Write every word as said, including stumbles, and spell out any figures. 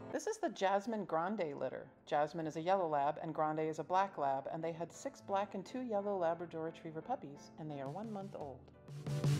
This is the Jasmine Grande litter. Jasmine is a yellow lab and Grande is a black lab, and they had six black and two yellow Labrador Retriever puppies, and they are one month old.